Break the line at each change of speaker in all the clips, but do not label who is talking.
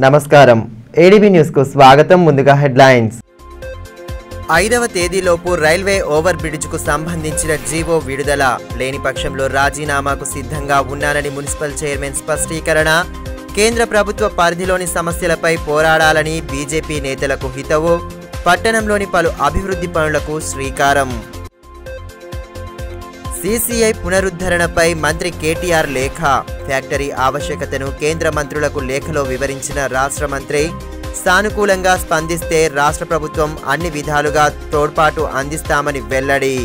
నమస్కారం ADB news కు స్వాగతం. ముందుగా హెడ్లైన్స్.
5వ తేదీలోపు రైల్వే ఓవర్ బ్రిడ్జ్ కు సంబంధించిన జీవో విడుదల లేని పక్షంలో రాజీనామాకు సిద్ధంగా ఉన్నానని మున్సిపల్ చైర్మన్ స్పష్టీకరణ. కేంద్ర ప్రభుత్వ పరిధిలోని సమస్యలపై పోరాడాలని బీజేపీ నేతలకు హితవు. పట్టణంలోని పలు అభివృద్ధి పనులకు శ్రీకారం. సీసీఐ పునరుద్ధరణపై మంత్రి కేటీఆర్ లేఖ. ఫ్యాక్టరీ ఆవశ్యకతను కేంద్ర మంత్రులకు లేఖలో వివరించిన రాష్ట్ర మంత్రి. సానుకూలంగా స్పందిస్తే రాష్ట్ర ప్రభుత్వం అన్ని విధాలుగా తోడ్పాటు అందిస్తామని వెల్లడి.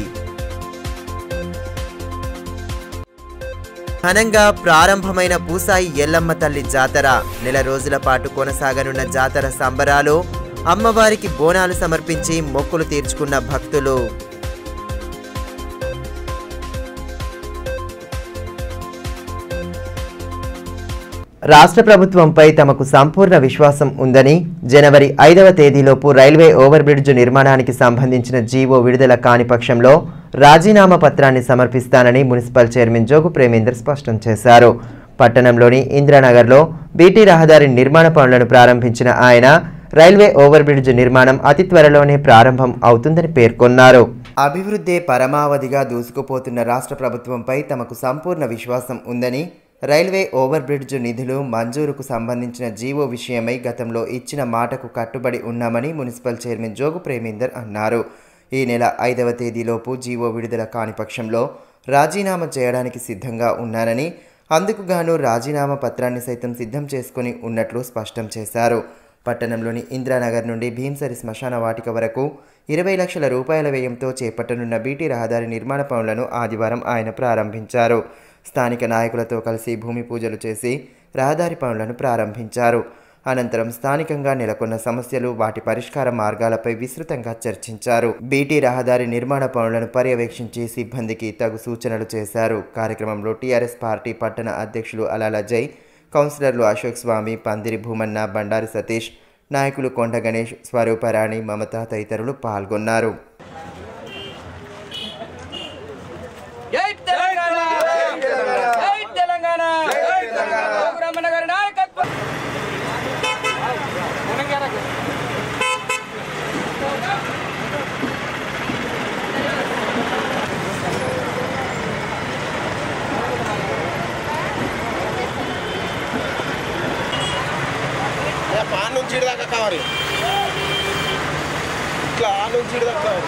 ఘనంగా ప్రారంభమైన పూసాయి ఎల్లమ్మ తల్లి జాతర. నెల రోజుల పాటు కొనసాగనున్న జాతర సంబరాలు. అమ్మవారికి బోనాలు సమర్పించి మొక్కులు తీర్చుకున్న భక్తులు.
రాష్ట్ర ప్రభుత్వంపై తమకు సంపూర్ణ విశ్వాసం ఉందని, జనవరి 5వ తేదీలోపు రైల్వే ఓవర్ బ్రిడ్జ్ నిర్మాణానికి సంబంధించిన జీవో విడుదల కాని పక్షంలో రాజీనామా పత్రాన్ని సమర్పిస్తానని మున్సిపల్ చైర్మన్ జోగు ప్రేమేందర్ స్పష్టం చేశారు. పట్టణంలోని ఇందిరానగర్లో బీటీ రహదారి నిర్మాణ పనులను ప్రారంభించిన ఆయన రైల్వే ఓవర్ బ్రిడ్జ్ నిర్మాణం అతి త్వరలోనే ప్రారంభం అవుతుందని పేర్కొన్నారు. అభివృద్ధే పరమావధిగా దూసుకుపోతున్న రాష్ట్ర ప్రభుత్వంపై తమకు సంపూర్ణ విశ్వాసం ఉందని, రైల్వే ఓవర్ బ్రిడ్జ్ నిధులు మంజూరుకు సంబంధించిన జీవో విషయమై గతంలో ఇచ్చిన మాటకు కట్టుబడి ఉన్నామని మున్సిపల్ చైర్మన్ జోగు ప్రేమేందర్ అన్నారు. ఈ నెల 5వ తేదీలోపు జీవో విడుదల కాని పక్షంలో రాజీనామా చేయడానికి సిద్ధంగా ఉన్నానని, అందుకు గాను రాజీనామా పత్రాన్ని సైతం సిద్ధం చేసుకుని ఉన్నట్లు స్పష్టం చేశారు. పట్టణంలోని ఇందిరానగర్ నుండి భీంసరి శ్మశాన వాటిక వరకు 20 లక్షల రూపాయల వ్యయంతో చేపట్టనున్న బీటీ రహదారి నిర్మాణ పనులను ఆదివారం ఆయన ప్రారంభించారు. స్థానిక నాయకులతో కలిసి భూమి పూజలు చేసి రహదారి పనులను ప్రారంభించారు. అనంతరం స్థానికంగా నెలకొన్న సమస్యలు, వాటి పరిష్కార మార్గాలపై విస్తృతంగా చర్చించారు. బీటీ రహదారి నిర్మాణ పనులను పర్యవేక్షించి సిబ్బందికి తగు సూచనలు చేశారు. కార్యక్రమంలో టీఆర్ఎస్ పార్టీ పట్టణ అధ్యక్షులు అలాల జై, కౌన్సిలర్లు అశోక్ స్వామి, పందిరి భూమన్న, బండారి సతీష్, నాయకులు కొండ గణేష్, స్వరూపరాణి, మమత తదితరులు పాల్గొన్నారు.
దాకా కావాలి ఇట్లా నుంచి దాకా కావాలి.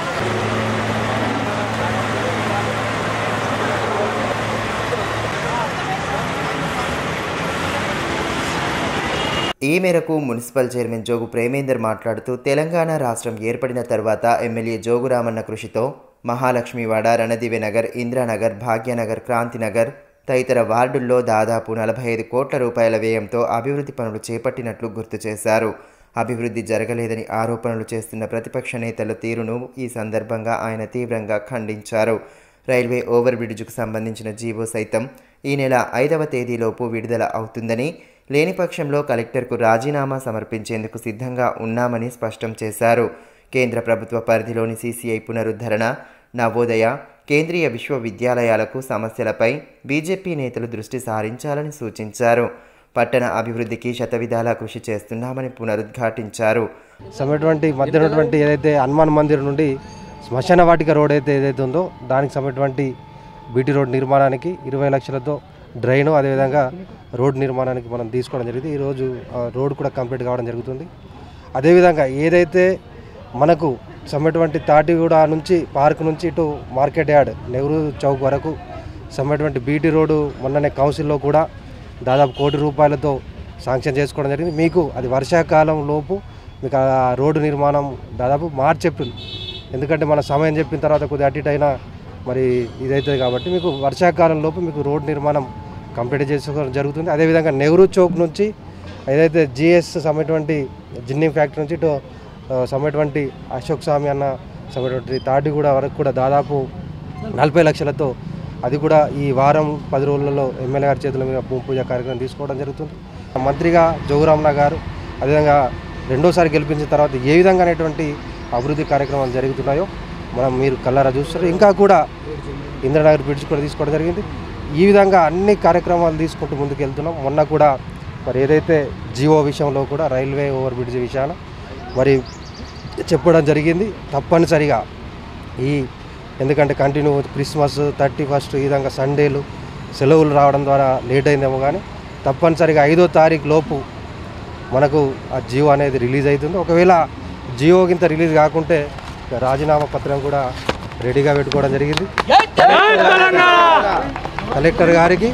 ఈ మేరకు మున్సిపల్ చైర్మన్ జోగు ప్రేమేందర్ మాట్లాడుతూ, తెలంగాణ రాష్ట్రం ఏర్పడిన తర్వాత ఎమ్మెల్యే జోగురామన్న కృషితో మహాలక్ష్మివాడ, రణదివెనగర్, ఇందిరానగర్, భాగ్యనగర్, క్రాంతినగర్ తదితర వార్డుల్లో దాదాపు 45 కోట్ల రూపాయల వ్యయంతో అభివృద్ధి పనులు చేపట్టినట్లు గుర్తు చేశారు. అభివృద్ధి జరగలేదని ఆరోపణలు చేస్తున్న ప్రతిపక్ష నేతల తీరును ఈ సందర్భంగా ఆయన తీవ్రంగా ఖండించారు. రైల్వే ఓవర్ బ్రిడ్జ్కు సంబంధించిన జీవో సైతం ఈ నెల 5వ తేదీలోపు విడుదల అవుతుందని, లేని పక్షంలో కలెక్టర్కు రాజీనామా సమర్పించేందుకు సిద్ధంగా ఉన్నామని స్పష్టం చేశారు. కేంద్ర ప్రభుత్వ పరిధిలోని సీసీఐ పునరుద్ధరణ, నవోదయ, కేంద్రీయ విశ్వవిద్యాలయాలకు సమస్యలపై బీజేపీ నేతలు దృష్టి సారించాలని సూచించారు. పట్టణ అభివృద్ధికి శతవిధాలా కృషి చేస్తున్నామని పునరుద్ఘాటించారు.
మధ్యనటువంటి ఏదైతే హనుమాన్ మందిర్ నుండి శ్మశాన వాటిక రోడ్ ఏదైతే ఉందో దానికి సంబంధించినటువంటి బీటీ రోడ్ నిర్మాణానికి 20 లక్షలతో డ్రైను, అదేవిధంగా రోడ్ నిర్మాణానికి మనం తీసుకోవడం జరిగింది. ఈరోజు రోడ్ కూడా కంప్లీట్ కావడం జరుగుతుంది. అదేవిధంగా ఏదైతే మనకు సమ్మటువంటి తాటిగూడ నుంచి పార్క్ నుంచి ఇటు మార్కెట్ యార్డ్, నెహ్రూ చౌక్ వరకు సమ్మటువంటి బీటీ రోడ్డు మొన్ననే కౌన్సిల్లో కూడా దాదాపు 1 కోటి రూపాయలతో శాంక్షన్ చేసుకోవడం జరిగింది. మీకు అది వర్షాకాలం లోపు మీకు ఆ రోడ్డు నిర్మాణం దాదాపు మార్చి ఏప్రిల్, ఎందుకంటే మన సమయం చెప్పిన తర్వాత కొద్దిగా అటు ఇటు అయినా మరి ఇదవుతుంది కాబట్టి మీకు వర్షాకాలం లోపు మీకు రోడ్డు నిర్మాణం కంప్లీట్ చేసుకోవడం జరుగుతుంది. అదేవిధంగా నెహ్రూ చౌక్ నుంచి ఏదైతే జిఎస్ సమ్మటువంటి జిన్నింగ్ ఫ్యాక్టరీ నుంచి ఇటు సమ్మటువంటి అశోక్ స్వామి అన్న సమ్మటువంటి తాటిగూడ వరకు కూడా దాదాపు 40 లక్షలతో అది కూడా ఈ వారం 10 రోజులలో ఎమ్మెల్యే గారి చేతుల మీద భూమి పూజ కార్యక్రమం తీసుకోవడం జరుగుతుంది. మంత్రిగా జోగురామన్న గారు అదేవిధంగా రెండోసారి గెలిపించిన తర్వాత ఏ విధంగా అనేటువంటి అభివృద్ధి కార్యక్రమాలు జరుగుతున్నాయో మీరు కళ్ళారా చూస్తారు. ఇంకా కూడా ఇందిరానగర్ బ్రిడ్జ్ కూడా తీసుకోవడం జరిగింది. ఈ విధంగా అన్ని కార్యక్రమాలు తీసుకుంటూ ముందుకు వెళ్తున్నాం. మొన్న కూడా మరి ఏదైతే జియో విషయంలో కూడా రైల్వే ఓవర్ బ్రిడ్జ్ విషయాన మరి చెప్పడం జరిగింది. తప్పనిసరిగా ఎందుకంటే కంటిన్యూ క్రిస్మస్ 31 ఈ విధంగా సండేలు సెలవులు రావడం ద్వారా లేట్ అయిందేమో, కానీ తప్పనిసరిగా 5వ తారీఖు లోపు మనకు ఆ జియో అనేది రిలీజ్ అవుతుంది. ఒకవేళ జియో కింద రిలీజ్ కాకుంటే రాజీనామా పత్రం కూడా రెడీగా పెట్టుకోవడం జరిగింది. కలెక్టర్ గారికి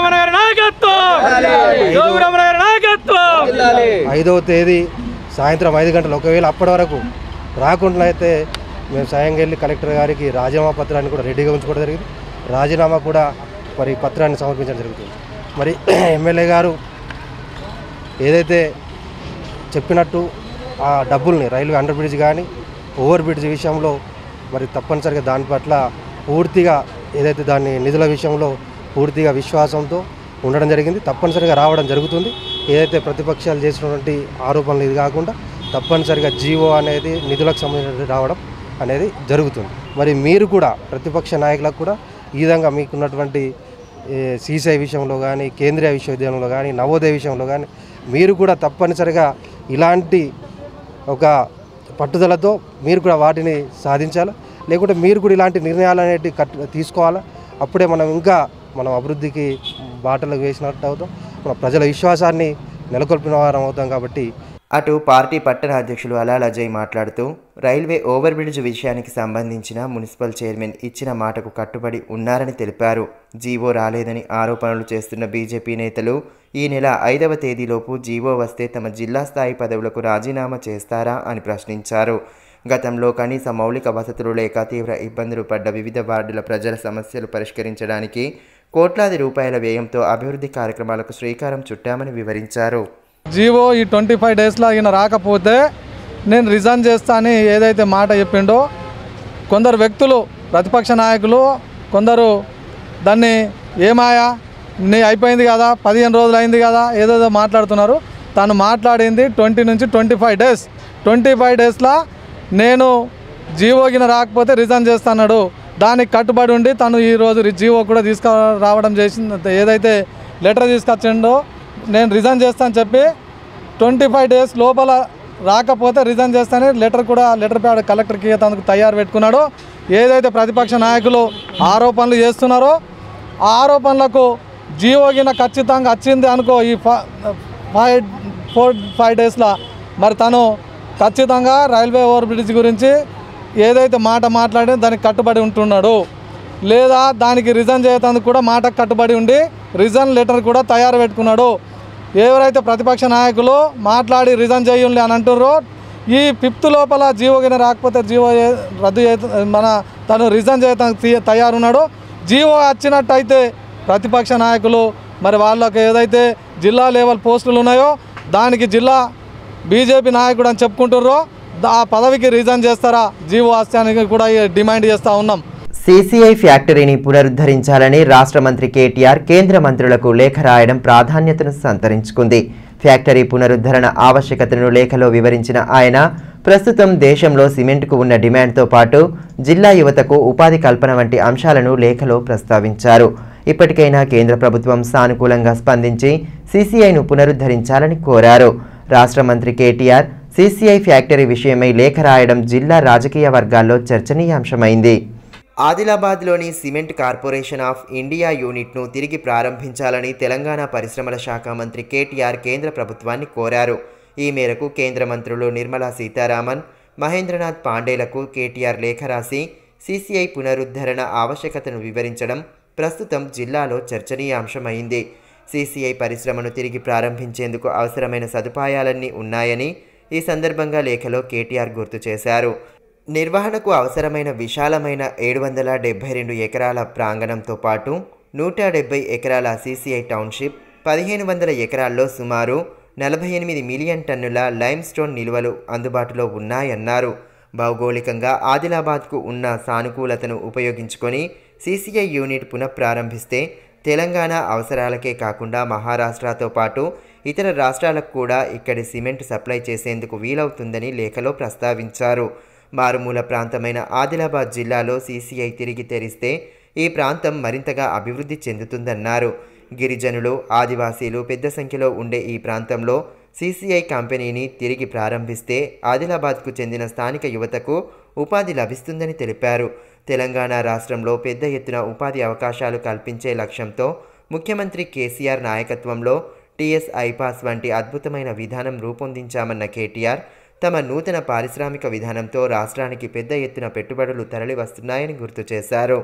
5వ తేదీ సాయంత్రం 5 గంటలు, ఒకవేళ అప్పటి వరకు రాకుండా అయితే మేము స్వయంగా వెళ్ళి కలెక్టర్ గారికి రాజీనామా పత్రాన్ని కూడా రెడీగా ఉంచుకోవడం జరిగింది. రాజీనామా కూడా మరి పత్రాన్ని సమర్పించడం జరుగుతుంది. మరి ఎమ్మెల్యే గారు ఏదైతే చెప్పినట్టు ఆ డబ్బుల్ని రైల్వే అండర్ బ్రిడ్జ్ కానీ ఓవర్ బ్రిడ్జ్ విషయంలో మరి తప్పనిసరిగా దాని పట్ల పూర్తిగా ఏదైతే దాని నిధుల విషయంలో పూర్తిగా విశ్వాసంతో ఉండడం జరిగింది. తప్పనిసరిగా రావడం జరుగుతుంది. ఏదైతే ప్రతిపక్షాలు చేసినటువంటి ఆరోపణలు ఇది కాకుండా తప్పనిసరిగా జియో అనేది నిధులకు సంబంధించి రావడం అనేది జరుగుతుంది. మరి మీరు కూడా ప్రతిపక్ష నాయకులకు కూడా ఈ విధంగా మీకున్నటువంటి సిసిఐ విషయంలో కానీ కేంద్రీయ విశ్వవిద్యాలయంలో కానీ నవోదయ విషయంలో కానీ మీరు కూడా తప్పనిసరిగా ఇలాంటి ఒక పట్టుదలతో మీరు కూడా వాటిని సాధించాలి. లేకుంటే మీరు కూడా ఇలాంటి నిర్ణయాలు అనేవి తీసుకోవాలి. అప్పుడే మనం అభివృద్ధికి బాటలకు వేసినట్టు అవుతాం, మన ప్రజల విశ్వాసాన్ని నెలకొల్పిన వారం అవుతాం. కాబట్టి
అటు పార్టీ పట్టణ అధ్యక్షులు అలాల్ అజయ్ మాట్లాడుతూ రైల్వే ఓవర్ బ్రిడ్జ్ విషయానికి సంబంధించిన మున్సిపల్ చైర్మన్ ఇచ్చిన మాటకు కట్టుబడి ఉన్నారని తెలిపారు. జీవో రాలేదని ఆరోపణలు చేస్తున్న బీజేపీ నేతలు ఈ నెల 5వ తేదీలోపు జీవో వస్తే తమ జిల్లా స్థాయి పదవులకు రాజీనామా చేస్తారా అని ప్రశ్నించారు. గతంలో కనీస మౌలిక వసతులు లేక తీవ్ర ఇబ్బందులు పడ్డ వివిధ వార్డుల ప్రజల సమస్యలు పరిష్కరించడానికి కోట్లాది రూపాయల వ్యయంతో అభివృద్ధి కార్యక్రమాలకు శ్రీకారం చుట్టామని వివరించారు.
జీవో ఈ 25 డేస్లో ఈయన రాకపోతే నేను రిజైన్ చేస్తా అని ఏదైతే మాట చెప్పిండో కొందరు వ్యక్తులు ప్రతిపక్ష నాయకులు కొందరు దాన్ని ఏమాయా నీ అయిపోయింది కదా 15 రోజులు అయింది కదా ఏదేదో మాట్లాడుతున్నారు. తను మాట్లాడింది 20 నుంచి 25 డేస్. 25 డేస్లో నేను జీవోగిన రాకపోతే రిజైన్ చేస్తాడు. దానికి కట్టుబడి ఉండి తను ఈరోజు జీవో కూడా తీసుకురావడం చేసింది. ఏదైతే లెటర్ తీసుకొచ్చిండో నేను రిజైన్ చేస్తాను చెప్పి 25 డేస్ లోపల రాకపోతే రిజైన్ చేస్తానని లెటర్ ప్యాడ్ కలెక్టర్కి తనకు తయారు పెట్టుకున్నాడు. ఏదైతే ప్రతిపక్ష నాయకులు ఆరోపణలు చేస్తున్నారో ఆ ఆరోపణలకు జీవోగిన ఖచ్చితంగా వచ్చింది అనుకో ఈ 4-5 డేస్లో మరి తను ఖచ్చితంగా రైల్వే ఓవర్ బ్రిడ్జ్ గురించి ఏదైతే మాట మాట్లాడి దానికి కట్టుబడి ఉంటున్నాడు. లేదా దానికి రిజైన్ చేయడానికి కూడా మాటకు కట్టుబడి ఉండి రిజైన్ లెటర్ కూడా తయారు పెట్టుకున్నాడు. ఎవరైతే ప్రతిపక్ష నాయకులు మాట్లాడి రిజైన్ చేయండి అని అంటున్నారో ఈ 5th లోపల జీవోగిన రాకపోతే జీవో రద్దు తను రిజైన్ చేయడానికి తయారున్నాడు. జీవో వచ్చినట్టయితే ప్రతిపక్ష నాయకులు మరి వాళ్ళకి ఏదైతే జిల్లా లెవెల్ పోస్టులు ఉన్నాయో దానికి జిల్లా బీజేపీ నాయకుడు అని చెప్పుకుంటున్నారో ఆ పదవికి రిజైన్ చేస్తారా జీవో వస్తానికి కూడా డిమాండ్ చేస్తూ ఉన్నాం.
సీసీఐ ఫ్యాక్టరీని పునరుద్ధరించాలని రాష్ట్ర మంత్రి కేటీఆర్ కేంద్ర మంత్రులకు లేఖ రాయడం ప్రాధాన్యతను సంతరించుకుంది. ఫ్యాక్టరీ పునరుద్ధరణ ఆవశ్యకతను లేఖలో వివరించిన ఆయన ప్రస్తుతం దేశంలో సిమెంట్కు ఉన్న డిమాండ్తో పాటు జిల్లా యువతకు ఉపాధి కల్పన వంటి అంశాలను లేఖలో ప్రస్తావించారు. ఇప్పటికైనా కేంద్ర ప్రభుత్వం సానుకూలంగా స్పందించి సీసీఐను పునరుద్ధరించాలని కోరారు. రాష్ట్ర మంత్రి కేటీఆర్ సీసీఐ ఫ్యాక్టరీ విషయమై లేఖ రాయడం జిల్లా రాజకీయ వర్గాల్లో చర్చనీయాంశమైంది.
ఆదిలాబాద్లోని సిమెంట్ కార్పొరేషన్ ఆఫ్ ఇండియా యూనిట్ను తిరిగి ప్రారంభించాలని తెలంగాణ పరిశ్రమల శాఖ మంత్రి కేటీఆర్ కేంద్ర ప్రభుత్వాన్ని కోరారు. ఈ మేరకు కేంద్ర మంత్రులు నిర్మలా సీతారామన్, మహేంద్రనాథ్ పాండేలకు కేటీఆర్ లేఖ రాసి సీసీఐ పునరుద్ధరణ ఆవశ్యకతను వివరించడం ప్రస్తుతం జిల్లాలో చర్చనీయాంశమైంది. సీసీఐ పరిశ్రమను తిరిగి ప్రారంభించేందుకు అవసరమైన సదుపాయాలన్నీ ఉన్నాయని ఈ సందర్భంగా లేఖలో కేటీఆర్ గుర్తు చేశారు. నిర్వహణకు అవసరమైన విశాలమైన 772 ఎకరాల ప్రాంగణంతో పాటు 170 ఎకరాల సీసీఐ టౌన్షిప్, 1500 ఎకరాల్లో సుమారు 48 మిలియన్ టన్నుల లైమ్ స్టోన్ నిల్వలు అందుబాటులో ఉన్నాయన్నారు. భౌగోళికంగా ఆదిలాబాద్కు ఉన్న సానుకూలతను ఉపయోగించుకొని సీసీఐ యూనిట్ పునఃప్రారంభిస్తే తెలంగాణ అవసరాలకే కాకుండా మహారాష్ట్రతో పాటు ఇతర రాష్ట్రాలకు కూడా ఇక్కడి సిమెంట్ సప్లై చేసేందుకు వీలవుతుందని లేఖలో ప్రస్తావించారు. మారుమూల ప్రాంతమైన ఆదిలాబాద్ జిల్లాలో సీసీఐ తిరిగి తెరిస్తే ఈ ప్రాంతం మరింతగా అభివృద్ధి చెందుతుందన్నారు. గిరిజనులు, ఆదివాసీలు పెద్ద సంఖ్యలో ఉండే ఈ ప్రాంతంలో సీసీఐ కంపెనీని తిరిగి ప్రారంభిస్తే ఆదిలాబాద్కు చెందిన స్థానిక యువతకు ఉపాధి లభిస్తుందని తెలిపారు. తెలంగాణ రాష్ట్రంలో పెద్ద ఎత్తున ఉపాధి అవకాశాలు కల్పించే లక్ష్యంతో ముఖ్యమంత్రి కేసీఆర్ నాయకత్వంలో టీఎస్ ఐపాస్ వంటి అద్భుతమైన విధానం రూపొందించామన్న కేటీఆర్ తమ నూతన పారిశ్రామిక విధానంతో రాష్ట్రానికి పెద్ద ఎత్తున పెట్టుబడులు తరలి వస్తున్నాయని గుర్తు చేశారు.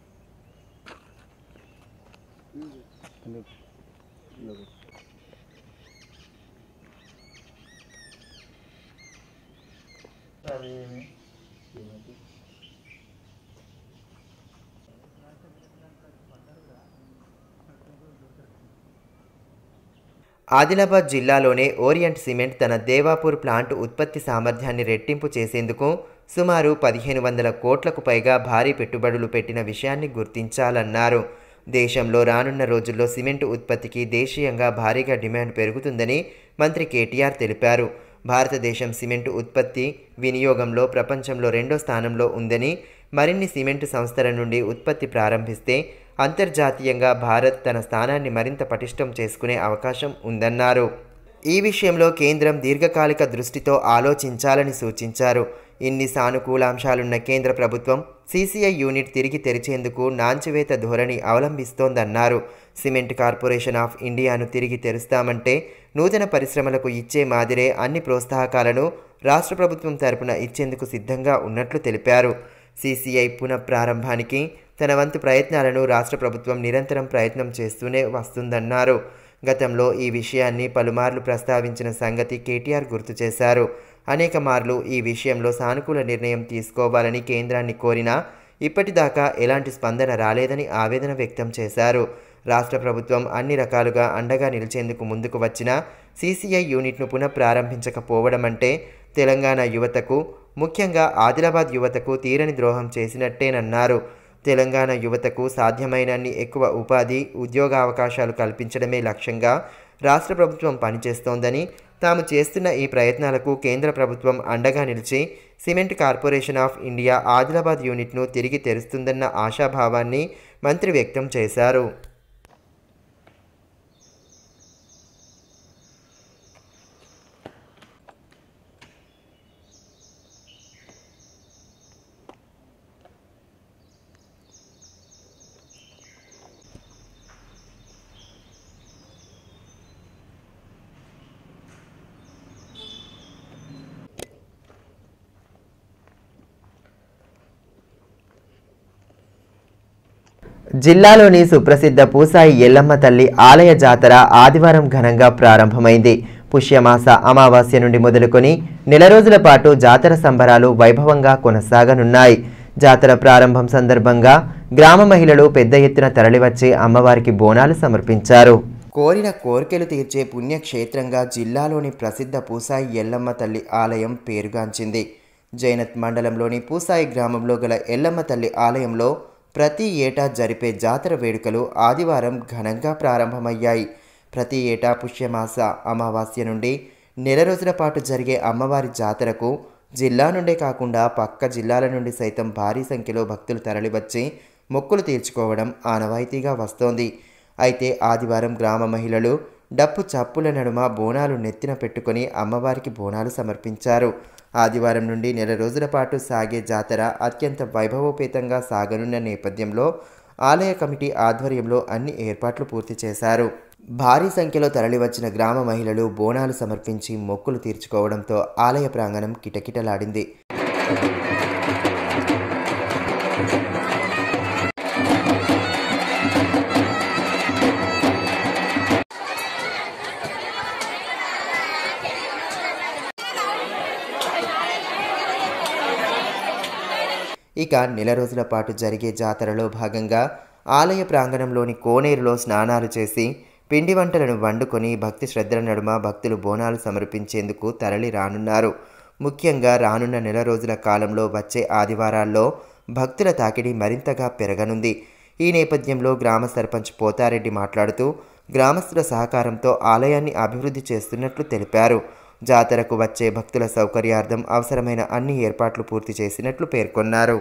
ఆదిలాబాద్ జిల్లాలోనే ఓరియంట్ సిమెంట్ తన దేవాపూర్ ప్లాంట్ ఉత్పత్తి సామర్థ్యాన్ని రెట్టింపు చేసేందుకు సుమారు 1500 కోట్లకు పైగా భారీ పెట్టుబడులు పెట్టిన విషయాన్ని గుర్తించాలన్నారు. దేశంలో రానున్న రోజుల్లో సిమెంటు ఉత్పత్తికి దేశీయంగా భారీగా డిమాండ్ పెరుగుతుందని మంత్రి కేటీఆర్ తెలిపారు. భారతదేశం సిమెంటు ఉత్పత్తి వినియోగంలో ప్రపంచంలో 2వ స్థానంలో ఉందని, మరిన్ని సిమెంటు సంస్థల నుండి ఉత్పత్తి ప్రారంభిస్తే అంతర్జాతీయంగా భారత్ తన స్థానాన్ని మరింత పటిష్టం చేసుకునే అవకాశం ఉందన్నారు. ఈ విషయంలో కేంద్రం దీర్ఘకాలిక దృష్టితో ఆలోచించాలని సూచించారు. ఇన్ని సానుకూలాంశాలున్న కేంద్ర ప్రభుత్వం సీసీఐ యూనిట్ తిరిగి తెరిచేందుకు నాంచివేత ధోరణి అవలంబిస్తోందన్నారు. సిమెంట్ కార్పొరేషన్ ఆఫ్ ఇండియాను తిరిగి తెరుస్తామంటే నూతన పరిశ్రమలకు ఇచ్చే మాదిరే అన్ని ప్రోత్సాహకాలను రాష్ట్ర ప్రభుత్వం తరపున ఇచ్చేందుకు సిద్ధంగా ఉన్నట్లు తెలిపారు. సీసీఐ పునఃప్రారంభానికి తన వంతు ప్రయత్నాలను రాష్ట్ర ప్రభుత్వం నిరంతరం ప్రయత్నం చేస్తూనే వస్తుందన్నారు. గతంలో ఈ విషయాన్ని పలుమార్లు ప్రస్తావించిన సంగతి కేటీఆర్ గుర్తు చేశారు. అనేక మార్లు ఈ విషయంలో సానుకూల నిర్ణయం తీసుకోవాలని కేంద్రాన్ని కోరినా ఇప్పటిదాకా ఎలాంటి స్పందన రాలేదని ఆవేదన వ్యక్తం చేశారు. రాష్ట్ర ప్రభుత్వం అన్ని రకాలుగా అండగా నిలిచేందుకు ముందుకు వచ్చినా సీసీఐ యూనిట్ను పునఃప్రారంభించకపోవడం అంటే తెలంగాణ యువతకు, ముఖ్యంగా ఆదిలాబాద్ యువతకు తీరని ద్రోహం చేసినట్టేనన్నారు. తెలంగాణ యువతకు సాధ్యమైనన్ని ఎక్కువ ఉపాధి, ఉద్యోగావకాశాలు కల్పించడమే లక్ష్యంగా రాష్ట్ర ప్రభుత్వం పనిచేస్తోందని, తాము చేస్తున్న ఈ ప్రయత్నాలకు కేంద్ర ప్రభుత్వం అండగా నిలిచి cement corporation of India Adilabad యూనిట్ను తిరిగి తెరుస్తుందన్న ఆశాభావాన్ని మంత్రి వ్యక్తం చేశారు. జిల్లాలోని సుప్రసిద్ధ పూసాయి ఎల్లమ్మ తల్లి ఆలయ జాతర ఆదివారం ఘనంగా ప్రారంభమైంది. పుష్యమాస అమావాస్య నుండి మొదలుకొని నెల రోజుల పాటు జాతర సంబరాలు వైభవంగా కొనసాగనున్నాయి. జాతర ప్రారంభం సందర్భంగా గ్రామ మహిళలు పెద్ద ఎత్తున తరలివచ్చి అమ్మవారికి బోనాలు సమర్పించారు. కోరిన కోరికలు తీర్చే పుణ్యక్షేత్రంగా జిల్లాలోని ప్రసిద్ధ పూసాయి ఎల్లమ్మ తల్లి ఆలయం పేరుగాంచింది. జైనత్ మండలంలోని పూసాయి గ్రామంలో గల ఎల్లమ్మ తల్లి ఆలయంలో ప్రతి ఏటా జరిపే జాతర వేడుకలు ఆదివారం ఘనంగా ప్రారంభమయ్యాయి. ప్రతి ఏటా పుష్యమాస అమావాస్య నుండి నెల రోజుల పాటు జరిగే అమ్మవారి జాతరకు జిల్లా నుండే కాకుండా పక్క జిల్లాల నుండి సైతం భారీ సంఖ్యలో భక్తులు తరలివచ్చి మొక్కులు తీర్చుకోవడం ఆనవాయితీగా వస్తోంది. అయితే ఆదివారం గ్రామ మహిళలు డప్పు చప్పుల నడుమ బోనాలు నెత్తిన పెట్టుకుని అమ్మవారికి బోనాలు సమర్పించారు. ఆదివారం నుండి నెల రోజుల పాటు సాగే జాతర అత్యంత వైభవోపేతంగా సాగనున్న నేపథ్యంలో ఆలయ కమిటీ ఆధ్వర్యంలో అన్ని ఏర్పాట్లు పూర్తి చేశారు. భారీ సంఖ్యలో తరలివచ్చిన గ్రామ మహిళలు బోనాలు సమర్పించి మొక్కులు తీర్చుకోవడంతో ఆలయ ప్రాంగణం కిటకిటలాడింది. ఇక నెల రోజుల పాటు జరిగే జాతరలో భాగంగా ఆలయ ప్రాంగణంలోని కోనేరులో స్నానాలు చేసి పిండి వంటలను వండుకొని భక్తి శ్రద్ధల నడుమ భక్తులు బోనాలు సమర్పించేందుకు తరలి రానున్నారు. ముఖ్యంగా రానున్న నెల రోజుల కాలంలో వచ్చే ఆదివారాల్లో భక్తుల తాకిడి మరింతగా పెరగనుంది. ఈ నేపథ్యంలో గ్రామ సర్పంచ్ పోతారెడ్డి మాట్లాడుతూ గ్రామస్తుల సహకారంతో ఆలయాన్ని అభివృద్ధి చేస్తున్నట్లు తెలిపారు. జాతరకు వచ్చే భక్తుల సౌకర్యార్థం అవసరమైన అన్ని ఏర్పాట్లు పూర్తి చేసినట్లు పేర్కొన్నారు.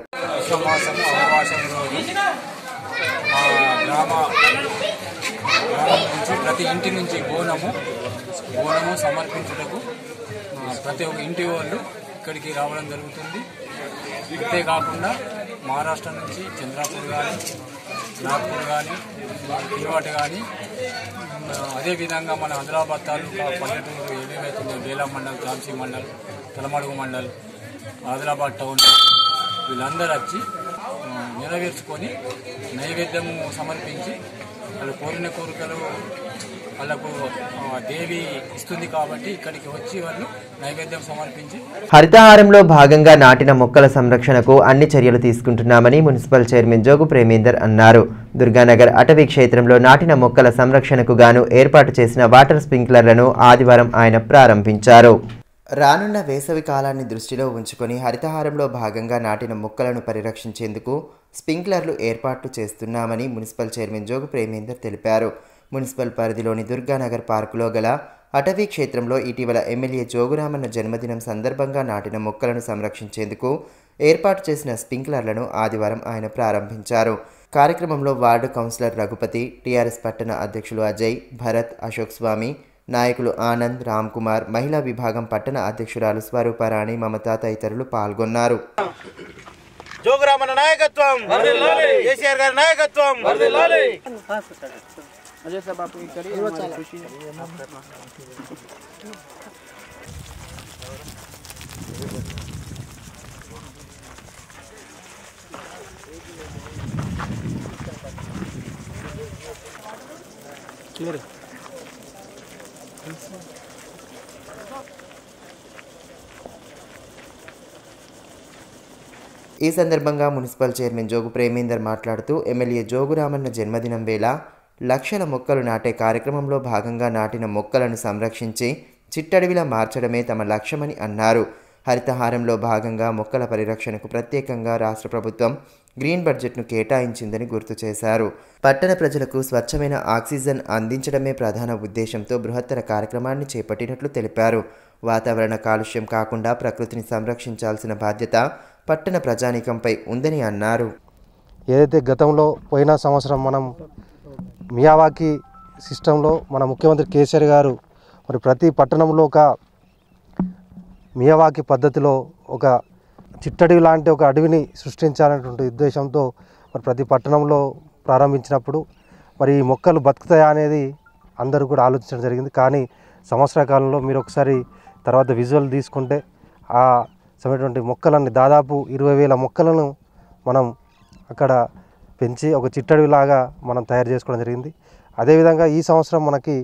గ్రామం నుంచి ప్రతి ఇంటి నుంచి బోనము సమర్పించుటకు ప్రతి ఒక్క ఇంటి వాళ్ళు ఇక్కడికి రావడం జరుగుతుంది. అంతేకాకుండా మహారాష్ట్ర నుంచి చంద్రాపూర్ కానీ, నాగ్పూర్ కానీ, తిరువాట కానీ, అదేవిధంగా మన ఆదిలాబాద్ తాలూకా పల్లెటూరు ఏవేవైతుందో బేలా మండల్, ఝాన్సీ మండల్, తలమడుగు మండల్, ఆదిలాబాద్ టౌన్ వీళ్ళందరూ వచ్చి నెరవేర్చుకొని నైవేద్యము సమర్పించి వాళ్ళు కోరిన కోరికలు వాళ్ళకు దేవి ఇస్తుంది కాబట్టి ఇక్కడికి వచ్చి వాళ్ళు నైవేద్యం సమర్పించి.
హరితహారంలో భాగంగా నాటిన మొక్కల సంరక్షణకు అన్ని చర్యలు తీసుకుంటున్నామని మున్సిపల్ చైర్మన్ జోగు ప్రేమేందర్ అన్నారు. దుర్గానగర్ అటవీ క్షేత్రంలో నాటిన మొక్కల సంరక్షణకు గాను ఏర్పాటు చేసిన వాటర్ స్ప్రింక్లర్లను ఆదివారం ఆయన ప్రారంభించారు.
రానున్న వేసవి కాలాన్ని దృష్టిలో ఉంచుకొని హరితహారంలో భాగంగా నాటిన మొక్కలను పరిరక్షించేందుకు స్ప్రింక్లర్లు ఏర్పాట్లు చేస్తున్నామని మున్సిపల్ చైర్మన్ జోగు ప్రేమేందర్ తెలిపారు. మున్సిపల్ పరిధిలోని దుర్గానగర్ పార్కులో గల అటవీ క్షేత్రంలో ఇటీవల ఎమ్మెల్యే జోగురామన్న జన్మదినం సందర్భంగా నాటిన మొక్కలను సంరక్షించేందుకు ఏర్పాటు చేసిన స్ప్రింక్లర్లను ఆదివారం ఆయన ప్రారంభించారు. కార్యక్రమంలో వార్డు కౌన్సిలర్ రఘుపతి, టీఆర్ఎస్ పట్టణ అధ్యక్షులు అజయ్, భరత్, అశోక్ స్వామి, నాయకులు ఆనంద్, రామ్ కుమార్, మహిళా విభాగం పట్టణ అధ్యక్షురాలు స్వరూపారాణి, మమత తదితరులు పాల్గొన్నారు.
జోగురామన్న నాయకత్వం, కేసీఆర్ గారి నాయకత్వం.
ఈ సందర్భంగా మున్సిపల్ చైర్మన్ జోగు ప్రేమేందర్ మాట్లాడుతూ ఎమ్మెల్యే జోగురామన్న జన్మదినం వేళ లక్షల మొక్కలు నాటే కార్యక్రమంలో భాగంగా నాటిన మొక్కలను సంరక్షించి చిట్టడవిలా మార్చడమే తమ లక్ష్యమని అన్నారు. హరితహారంలో భాగంగా మొక్కల పరిరక్షణకు ప్రత్యేకంగా రాష్ట్ర ప్రభుత్వం గ్రీన్ బడ్జెట్ను కేటాయించిందని గుర్తు చేశారు. పట్టణ ప్రజలకు స్వచ్ఛమైన ఆక్సిజన్ అందించడమే ప్రధాన ఉద్దేశంతో బృహత్తర కార్యక్రమాన్ని చేపట్టినట్లు తెలిపారు. వాతావరణ కాలుష్యం కాకుండా ప్రకృతిని సంరక్షించాల్సిన బాధ్యత పట్టణ ప్రజానీకంపై ఉందని అన్నారు.
ఏదైతే గతంలో పోయిన సంవత్సరం మనం మియావాకీ సిస్టంలో మన ముఖ్యమంత్రి కేసీఆర్ గారు మరి ప్రతి పట్టణంలో ఒక మియావాకీ పద్ధతిలో ఒక చిట్టడవి లాంటి ఒక అడవిని సృష్టించాలనేటువంటి ఉద్దేశంతో మరి ప్రతి పట్టణంలో ప్రారంభించినప్పుడు మరి ఈ మొక్కలు బతుకుతాయా అనేది అందరూ కూడా ఆలోచించడం జరిగింది. కానీ సంవత్సర కాలంలో మీరు ఒకసారి తర్వాత విజువల్ తీసుకుంటే ఆ సమయటువంటి మొక్కలన్నీ దాదాపు 20,000 మొక్కలను మనం అక్కడ పెంచి ఒక చిట్టడవిలాగా మనం తయారు చేసుకోవడం జరిగింది. అదేవిధంగా ఈ సంవత్సరం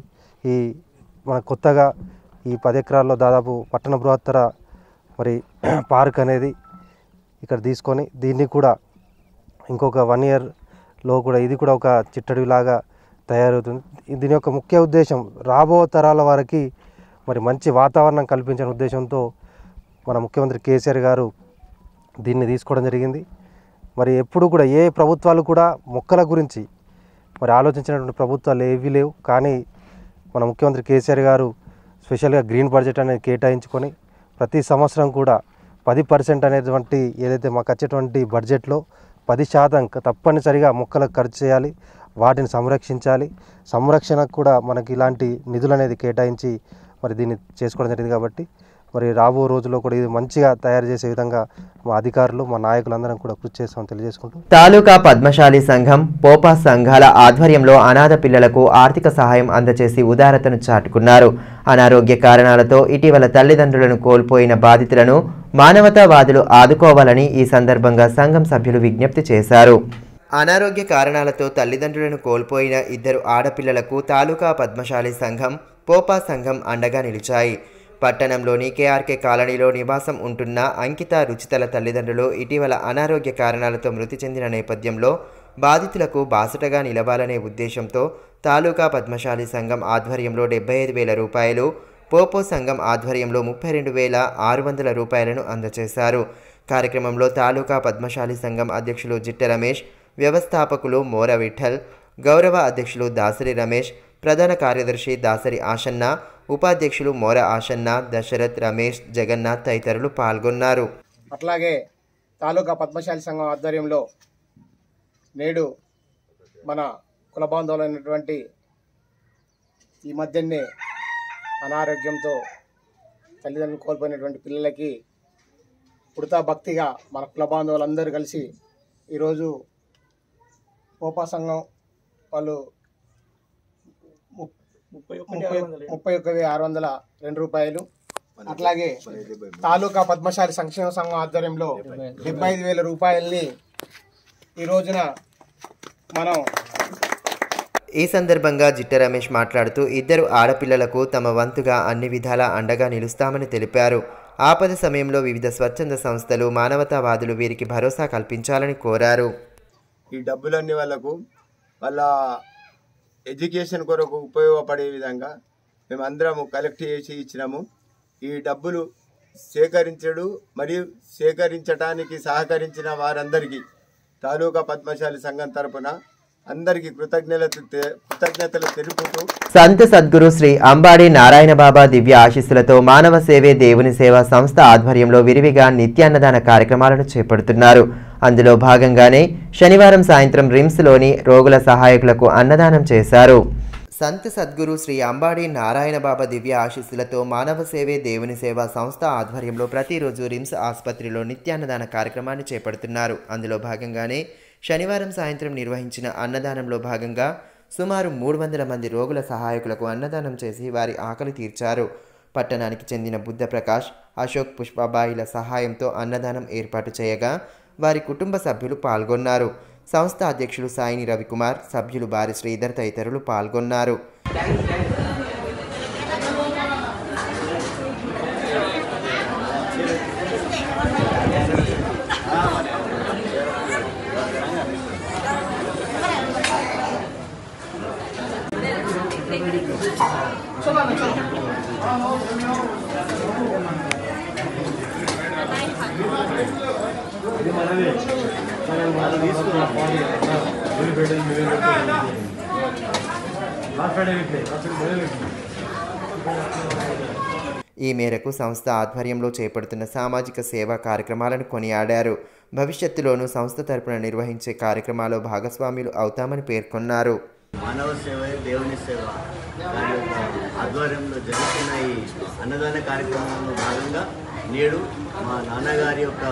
మన కొత్తగా ఈ 10 ఎకరాల్లో దాదాపు పట్టణ బృహత్తర మరి పార్క్ అనేది ఇక్కడ తీసుకొని దీన్ని కూడా ఇంకొక 1 ఇయర్లో కూడా ఇది కూడా ఒక చిట్టడవిలాగా తయారవుతుంది. దీని యొక్క ముఖ్య ఉద్దేశం రాబో తరాల వారికి మరి మంచి వాతావరణం కల్పించిన ఉద్దేశంతో మన ముఖ్యమంత్రి కేసీఆర్ గారు దీన్ని తీసుకోవడం జరిగింది. మరి ఎప్పుడు కూడా ఏ ప్రభుత్వాలు కూడా మొక్కల గురించి మరి ఆలోచించినటువంటి ప్రభుత్వాలు ఏవీ లేవు. కానీ మన ముఖ్యమంత్రి కేసీఆర్ గారు స్పెషల్గా గ్రీన్ బడ్జెట్ అనేది కేటాయించుకొని ప్రతి సంవత్సరం కూడా 10% అనేటువంటి ఏదైతే మాకు వచ్చేటువంటి బడ్జెట్లో 10% తప్పనిసరిగా మొక్కలకు ఖర్చు చేయాలి, వాటిని సంరక్షించాలి. సంరక్షణకు కూడా మనకి ఇలాంటి నిధులు అనేది కేటాయించి మరి దీన్ని చేసుకోవడం జరిగింది. కాబట్టి మరి రాబో రోజుల్లో కూడా ఇది మంచిగా తయారు చేసే విధంగా మా అధికారులు, మా నాయకులందరం కూడా కృషి చేస్తామని తెలియజేసుకుంటూ
తాలూకా పద్మశాలి సంఘం, పోపా సంఘాల ఆధ్వర్యంలో అనాథ పిల్లలకు ఆర్థిక సహాయం అందజేసి ఉదారతను చాటుకున్నారు. అనారోగ్య కారణాలతో ఇటీవల తల్లిదండ్రులను కోల్పోయిన బాధితులను మానవతావాదులు ఆదుకోవాలని ఈ సందర్భంగా సంఘం సభ్యులు విజ్ఞప్తి చేశారు. అనారోగ్య కారణాలతో తల్లిదండ్రులను కోల్పోయిన 2 ఆడపిల్లలకు తాలూకా పద్మశాలి సంఘం, పోపా సంఘం అండగా నిలిచాయి. పట్టణంలోని కేఆర్కే కాలనీలో నివాసం ఉంటున్న అంకిత, రుచితల తల్లిదండ్రులు ఇటీవల అనారోగ్య కారణాలతో మృతి చెందిన నేపథ్యంలో బాధితులకు బాసటగా నిలవాలనే ఉద్దేశంతో తాలూకా పద్మశాలి సంఘం ఆధ్వర్యంలో 75,000 రూపాయలు, పోపో సంఘం ఆధ్వర్యంలో 32,600 రూపాయలను అందజేశారు. కార్యక్రమంలో తాలూకా పద్మశాలి సంఘం అధ్యక్షులు జిట్టె రమేష్, వ్యవస్థాపకులు మోర విఠల్, గౌరవ అధ్యక్షులు దాసరి రమేష్, ప్రధాన కార్యదర్శి దాసరి ఆషన్న, ఉపాధ్యక్షులు మోర ఆషన్న, దశరథ్, రమేష్, జగన్నాథ్ తదితరులు పాల్గొన్నారు.
అట్లాగే తాలూకా పద్మశాలి సంఘం ఆధ్వర్యంలో నేడు మన కుల బాంధవులైనటువంటి ఈ మధ్యనే అనారోగ్యంతో తల్లిదండ్రులు కోల్పోయినటువంటి పిల్లలకి పుడతా భక్తిగా మన కుల బాంధవులందరూ కలిసి ఈరోజు కోపా సంఘం వాళ్ళు 31,602 రూపాయలు, అట్లాగే తాలూకా పద్మశాలి సంక్షేమ సంఘం ఆధ్వర్యంలో 75,000 రూపాయలని ఈ రోజున మనం.
ఈ సందర్భంగా జిట్ట రమేష్ మాట్లాడుతూ ఇద్దరు ఆడపిల్లలకు తమ వంతుగా అన్ని విధాలా అండగా నిలుస్తామని తెలిపారు. ఆపద సమయంలో వివిధ స్వచ్ఛంద సంస్థలు, మానవతావాదులు వీరికి భరోసా కల్పించాలని కోరారు.
ఈ డబ్బులన్నీ వాళ్ళకు వాళ్ళ ఎడ్యుకేషన్ కొరకు ఉపయోగపడే విధంగా మేమందరము కలెక్ట్ చేసి ఇచ్చినాము. ఈ డబ్బులు సేకరించడు మరియు సేకరించడానికి సహకరించిన వారందరికీ తాలూకా పద్మశాలి సంఘం తరపున అందరికీ కృతజ్ఞతలు తెలుపుతూ
సంత సద్గురు శ్రీ అంబాడి నారాయణ బాబా దివ్య ఆశీస్సులతో మానవ సేవే దేవుని సేవ సంస్థ ఆధ్వర్యంలో విరివిగా నిత్యాన్నదాన కార్యక్రమాలను చేపడుతున్నారు. అందులో భాగంగానే శనివారం సాయంత్రం రిమ్స్లోని రోగుల సహాయకులకు అన్నదానం చేశారు. సంత సద్గురు శ్రీ అంబాడి నారాయణ బాబా దివ్య ఆశీస్సులతో మానవ సేవే దేవుని సేవ సంస్థ ఆధ్వర్యంలో ప్రతిరోజు రిమ్స్ ఆసుపత్రిలో నిత్యాన్నదాన కార్యక్రమాన్ని చేపడుతున్నారు. అందులో భాగంగానే శనివారం సాయంత్రం నిర్వహించిన అన్నదానంలో భాగంగా సుమారు 300 మంది రోగుల సహాయకులకు అన్నదానం చేసి వారి ఆకలి తీర్చారు. పట్టణానికి చెందిన బుద్ధ ప్రకాష్, అశోక్, పుష్పబాయిల సహాయంతో అన్నదానం ఏర్పాటు చేయగా వారి కుటుంబ సభ్యులు పాల్గొన్నారు. సంస్థ అధ్యక్షులు సాయిని రవికుమార్, సభ్యులు బారి శ్రీధర్ తదితరులు పాల్గొన్నారు. ఈ మేరకు సంస్థ ఆధ్వర్యంలో చేపడుతున్న సామాజిక సేవా కార్యక్రమాలను కొనియాడారు. భవిష్యత్తులోనూ సంస్థ తరపున నిర్వహించే కార్యక్రమాల్లో భాగస్వాములు అవుతామని పేర్కొన్నారు.
మానవ సేవ దేవుని సేవ దాని యొక్క ఆధ్వర్యంలో జరుగుతున్న ఈ అన్నదాన కార్యక్రమంలో భాగంగా నేడు మా నాన్నగారి యొక్క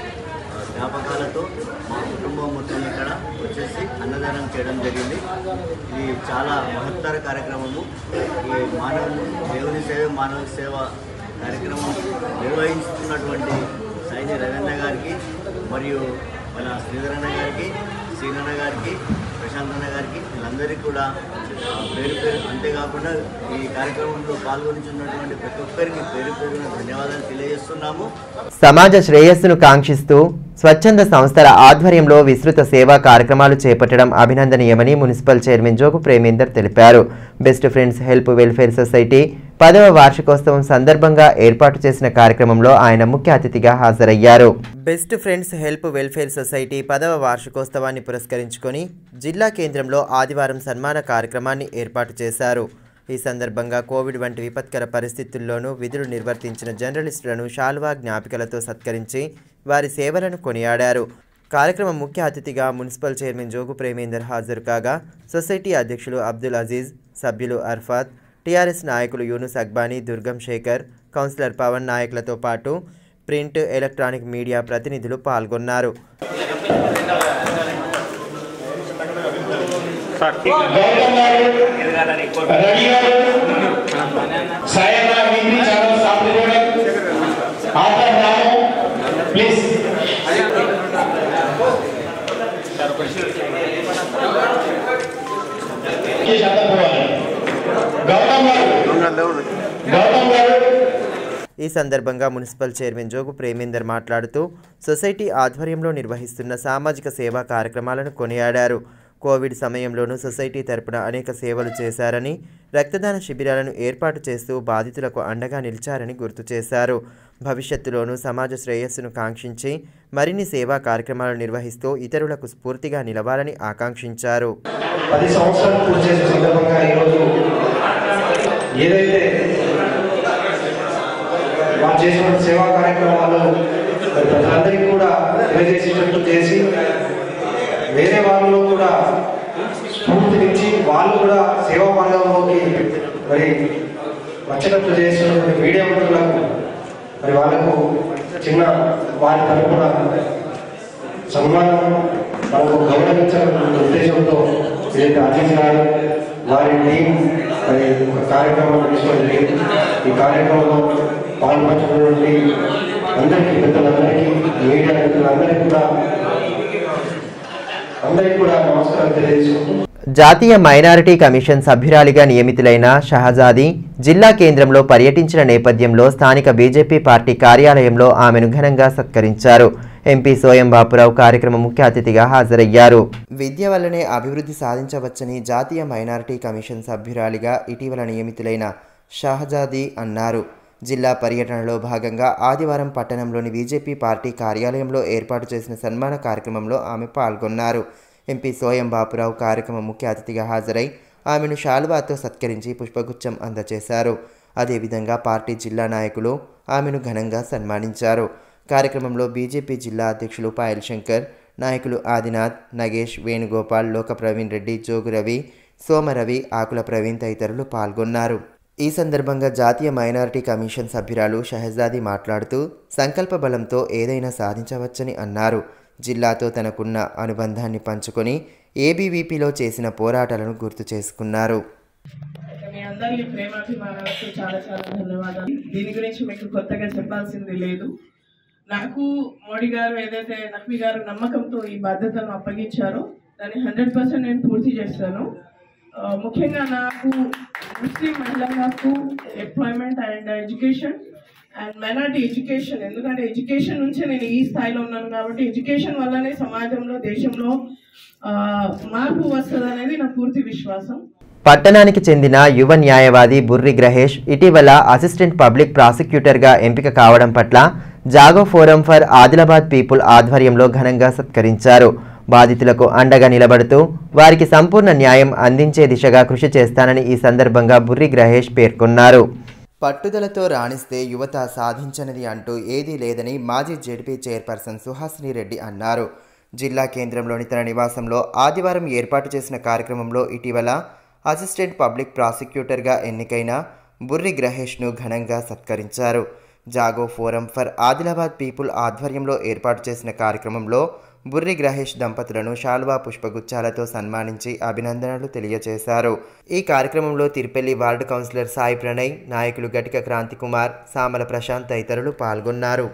జ్ఞాపకాలతో మా కుటుంబం మొత్తం ఇక్కడ వచ్చేసి అన్నదానం చేయడం జరిగింది. ఇది చాలా మహత్తర కార్యక్రమము. ఈ దేవుని సేవ మానవ సేవ కార్యక్రమం నిర్వహిస్తున్నటువంటి సాయిని రవీంద్ర గారికి మరియు మన శ్రీధరన్న గారికి, సీనన్న గారికి, ప్రశాంతన్న గారికి వీళ్ళందరికీ కూడా పేరు పేరు అంతేకాకుండా ఈ కార్యక్రమంలో పాల్గొనిచున్నటువంటి ప్రతి ఒక్కరికి పేరు పేరున ధన్యవాదాలు తెలియజేస్తున్నాము.
సమాజ శ్రేయస్సును కాంక్షిస్తూ స్వచ్ఛంద సంస్థల ఆధ్వర్యంలో విస్తృత సేవా కార్యక్రమాలు చేపట్టడం అభినందనీయమని మున్సిపల్ చైర్మన్ జోగు ప్రేమేందర్ తెలిపారు. Best friends help welfare society 10వ వార్షికోత్సవం సందర్భంగా ఏర్పాటు చేసిన కార్యక్రమంలో ఆయన ముఖ్య అతిథిగా హాజరయ్యారు. Best friends help welfare society 10వ వార్షికోత్సవాన్ని పురస్కరించుకొని జిల్లా కేంద్రంలో ఆదివారం సన్మాన కార్యక్రమాన్ని ఏర్పాటు చేశారు. ఈ సందర్భంగా కోవిడ్ వంటి విపత్కర పరిస్థితుల్లోనూ విధులు నిర్వర్తించిన జర్నలిస్టులను శాల్వా జ్ఞాపికలతో సత్కరించి వారి సేవలను కొనియాడారు. కార్యక్రమం ముఖ్య అతిథిగా మున్సిపల్ చైర్మన్ జోగు ప్రేమేందర్ హాజరు కాగా సొసైటీ అధ్యక్షులు అబ్దుల్ అజీజ్, సభ్యులు అర్ఫాత్, టీఆర్ఎస్ నాయకులు యూనుస్ అక్బానీ, దుర్గం శేఖర్, కౌన్సిలర్ పవన్ నాయకులతో పాటు ప్రింట్, ఎలక్ట్రానిక్ మీడియా ప్రతినిధులు పాల్గొన్నారు. ఈ సందర్భంగా మున్సిపల్ చైర్మన్ జోగు ప్రేమేందర్ మాట్లాడుతూ సొసైటీ ఆధ్వర్యంలో నిర్వహిస్తున్న సామాజిక సేవా కార్యక్రమాలను కొనియాడారు. కోవిడ్ సమయంలోనూ సొసైటీ తరపున అనేక సేవలు చేశారని, రక్తదాన శిబిరాలను ఏర్పాటు చేస్తూ బాధితులకు అండగా నిలిచారని గుర్తు చేశారు. భవిష్యత్తులోనూ సమాజ శ్రేయస్సును కాంక్షించి మరిన్ని సేవా కార్యక్రమాలు నిర్వహిస్తూ ఇతరులకు స్ఫూర్తిగా నిలవాలని ఆకాంక్షించారు.
10 సంవత్సరాలు పూర్తి చేసిన సందర్భంగా ఈరోజు ఏదైతే వారు చేసిన సేవా కార్యక్రమాలు ప్రజలందరికీ కూడా తెలియజేసేటట్టు చేసి వేరే వాళ్ళలో కూడా స్ఫూర్తినిచ్చి వాళ్ళు కూడా సేవా మార్గంలోకి వచ్చేటట్లు చేస్తున్నటువంటి మీడియా మిత్రులకు మరి వాళ్ళకు చిన్న వారి తరపున సన్మానం వాళ్ళకు గౌరవించాలన్న ఉద్దేశంతో ఏదైతే అతిథి గారు వారి టీం మరి ఒక కార్యక్రమాన్ని తీసుకోవడం జరిగింది. ఈ కార్యక్రమంలో పాల్పంచినటువంటి అందరికీ పెద్దలందరికీ మీడియా మిత్రులందరికీ కూడా నమస్కారం తెలియజేసుకుంటూ
జాతీయ మైనారిటీ కమిషన్ సభ్యురాలిగా నియమితులైన షహజాది జిల్లా కేంద్రంలో పర్యటించిన నేపథ్యంలో స్థానిక బీజేపీ పార్టీ కార్యాలయంలో ఆమెను ఘనంగా సత్కరించారు. ఎంపీ సోయం బాపురావు కార్యక్రమ ముఖ్య అతిథిగా హాజరయ్యారు. విద్య వల్లనే అభివృద్ధి సాధించవచ్చని జాతీయ మైనారిటీ కమిషన్ సభ్యురాలిగా ఇటీవల నియమితులైన షహజాది అన్నారు. జిల్లా పర్యటనలో భాగంగా ఆదివారం పట్టణంలోని బీజేపీ పార్టీ కార్యాలయంలో ఏర్పాటు చేసిన సన్మాన కార్యక్రమంలో ఆమె పాల్గొన్నారు. ఎంపీ సోయం బాపురావు కార్యక్రమ ముఖ్య అతిథిగా హాజరై ఆమెను శాలువాతో సత్కరించి పుష్పగుచ్చం అందజేశారు. అదేవిధంగా పార్టీ జిల్లా నాయకులు ఆమెను ఘనంగా సన్మానించారు. కార్యక్రమంలో బీజేపీ జిల్లా అధ్యక్షులు పాయల్ శంకర్, నాయకులు ఆదినాథ్, నగేష్, వేణుగోపాల్, లోక ప్రవీణ్ రెడ్డి, జోగు రవి, సోమరవి, ఆకుల ప్రవీణ్ తదితరులు పాల్గొన్నారు. ఈ సందర్భంగా జాతీయ మైనారిటీ కమిషన్ సభ్యురాలు షహజాది మాట్లాడుతూ సంకల్ప బలంతో ఏదైనా సాధించవచ్చని అన్నారు. జిల్లాతో తనకున్న అనుబంధాన్ని పంచుకొని ఏబీవీపీలో చేసిన పోరాటాలను గుర్తు చేసుకున్నారు.
మీ అందరి ప్రేమాభిమానాలకు చాలా చాలా ధన్యవాదాలు. దీని గురించి మీకు కొత్తగా చెప్పాల్సింది లేదు. నాకు మోడీ గారు ఏదైతే నఖ్వీ గారు నమ్మకంతో ఈ బాధ్యతను అప్పగించారో దాన్ని 100% నేను పూర్తి చేస్తాను. ముఖ్యంగా నాకు ముస్లిం మహిళలకు employment and education and minority education, ఎందుకంటే ఎడ్యుకేషన్ నుంచే నేను ఈ స్థాయిలో ఉన్నాను కాబట్టి ఎడ్యుకేషన్ వల్లనే సమాజంలో దేశంలో మార్పు వస్తుంది అనేది నా పూర్తి విశ్వాసం.
పట్టణానికి చెందిన యువ న్యాయవాది బుర్రి గ్రహేష్ ఇటీవల అసిస్టెంట్ పబ్లిక్ ప్రాసిక్యూటర్గా ఎంపిక కావడం పట్ల Jago forum for Adilabad people ఆధ్వర్యంలో ఘనంగా సత్కరించారు. బాధితులకు అండగా నిలబడుతూ వారికి సంపూర్ణ న్యాయం అందించే దిశగా కృషి చేస్తానని ఈ సందర్భంగా బుర్రి గ్రహేష్ పేర్కొన్నారు. పట్టుదలతో రాణిస్తే యువత సాధించనిది అంటూ ఏదీ లేదని మాజీ జెడ్పీ చైర్పర్సన్ సుహాసిని రెడ్డి అన్నారు. జిల్లా కేంద్రంలోని తన నివాసంలో ఆదివారం ఏర్పాటు చేసిన కార్యక్రమంలో ఇటీవల అసిస్టెంట్ పబ్లిక్ ప్రాసిక్యూటర్గా ఎన్నికైన బుర్రి గ్రహేష్ను ఘనంగా సత్కరించారు. Jago forum for Adilabad people ఆధ్వర్యంలో ఏర్పాటు చేసిన కార్యక్రమంలో బుర్రి గ్రహేష్ దంపతులను శాల్వా పుష్పగుచ్చాలతో సన్మానించి అభినందనలు తెలియజేశారు. ఈ కార్యక్రమంలో తిరుపల్లి వార్డు కౌన్సిలర్ సాయి ప్రణయ్, నాయకులు గటిక క్రాంతి కుమార్, సామల ప్రశాంత్ తదితరులు పాల్గొన్నారు.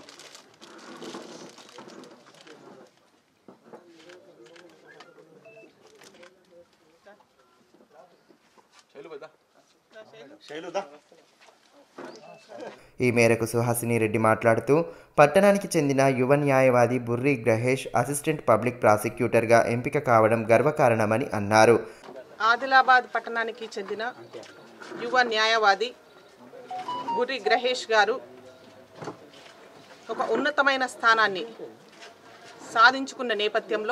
ఈ మేరకు సుహాసిని రెడ్డి మాట్లాడుతూ పట్టణానికి చెందిన యువ న్యాయవాది బుర్రి గ్రహేష్ అసిస్టెంట్ పబ్లిక్ ప్రాసిక్యూటర్గా ఎంపిక కావడం గర్వకారణమని అన్నారు.
ఆదిలాబాద్ పట్టణానికి చెందిన యువ న్యాయవాది బుర్రి గ్రహేష్ గారు ఒక ఉన్నతమైన స్థానాన్ని సాధించుకున్న నేపథ్యంలో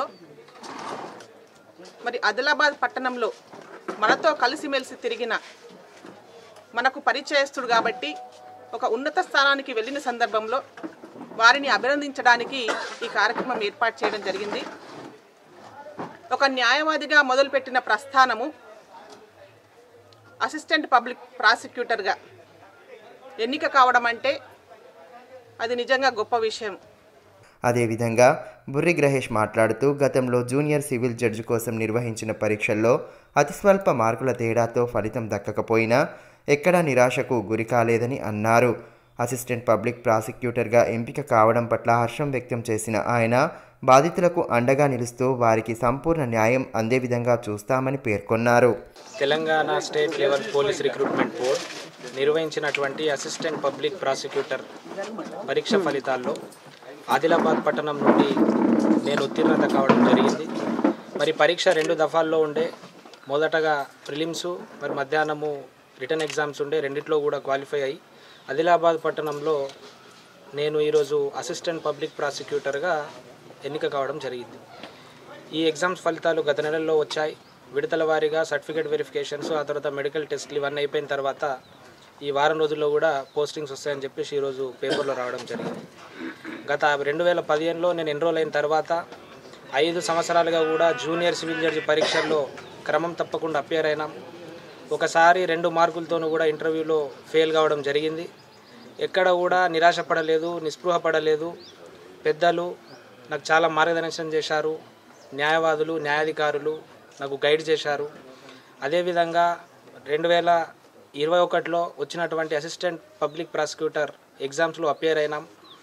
మరి ఆదిలాబాద్ పట్టణంలో మనతో కలిసిమెలిసి తిరిగిన మనకు పరిచయస్తుడు కాబట్టి ఒక ఉన్నత స్థానానికి వెళ్ళిన సందర్భంలో వారిని అభినందించడానికి ఈ కార్యక్రమం ఏర్పాటు చేయడం జరిగింది. ఒక న్యాయవాదిగా మొదలుపెట్టిన ప్రస్థానము అసిస్టెంట్ పబ్లిక్ ప్రాసిక్యూటర్గా ఎన్నిక కావడం అంటే అది నిజంగా గొప్ప విషయం.
అదేవిధంగా బుర్రి గ్రహేష్ మాట్లాడుతూ గతంలో జూనియర్ సివిల్ జడ్జి కోసం నిర్వహించిన పరీక్షల్లో అతి స్వల్ప మార్కుల తేడాతో ఫలితం దక్కకపోయినా ఎక్కడా నిరాశకు గురి కాలేదని అన్నారు. అసిస్టెంట్ పబ్లిక్ ప్రాసిక్యూటర్గా ఎంపిక కావడం పట్ల హర్షం వ్యక్తం చేసిన ఆయన బాధితులకు అండగా నిలుస్తూ వారికి సంపూర్ణ న్యాయం అందే విధంగా చూస్తామని పేర్కొన్నారు.
Telangana state level police recruitment board నిర్వహించినటువంటి అసిస్టెంట్ పబ్లిక్ ప్రాసిక్యూటర్ పరీక్ష ఫలితాల్లో ఆదిలాబాద్ పట్టణం నుండి నేను ఉత్తీర్ణత కావడం జరిగింది. మరి పరీక్ష 2 దఫాల్లో ఉండే, మొదటగా ప్రిలిమ్స్ మరి మధ్యాహ్నము రిటర్న్ ఎగ్జామ్స్ ఉండే, రెండిట్లో కూడా క్వాలిఫై అయ్యి ఆదిలాబాద్ పట్టణంలో నేను ఈరోజు అసిస్టెంట్ పబ్లిక్ ప్రాసిక్యూటర్గా ఎన్నిక కావడం జరిగింది. ఈ ఎగ్జామ్స్ ఫలితాలు గత నెలల్లో వచ్చాయి. విడతల వారీగా సర్టిఫికేట్ వెరిఫికేషన్స్, ఆ తర్వాత మెడికల్ టెస్ట్లు ఇవన్నీ అయిపోయిన తర్వాత ఈ వారం రోజుల్లో కూడా పోస్టింగ్స్ వస్తాయని చెప్పేసి ఈరోజు పేపర్లో రావడం జరిగింది. గత 2015లో నేను ఎన్రోల్ అయిన తర్వాత 5 సంవత్సరాలుగా కూడా జూనియర్ సివిల్ జడ్జి పరీక్షల్లో క్రమం తప్పకుండా అపియర్ అయినాం. ఒకసారి 2 మార్కులతోనూ కూడా ఇంటర్వ్యూలో ఫెయిల్ కావడం జరిగింది. ఎక్కడ కూడా నిరాశపడలేదు, నిస్పృహ పడలేదు. పెద్దలు నాకు చాలా మార్గదర్శనం చేశారు. న్యాయవాదులు, న్యాయాధికారులు నాకు గైడ్ చేశారు. అదేవిధంగా 2021లో వచ్చినటువంటి అసిస్టెంట్ పబ్లిక్ ప్రాసిక్యూటర్ ఎగ్జామ్స్లో అపియర్ అయినాం.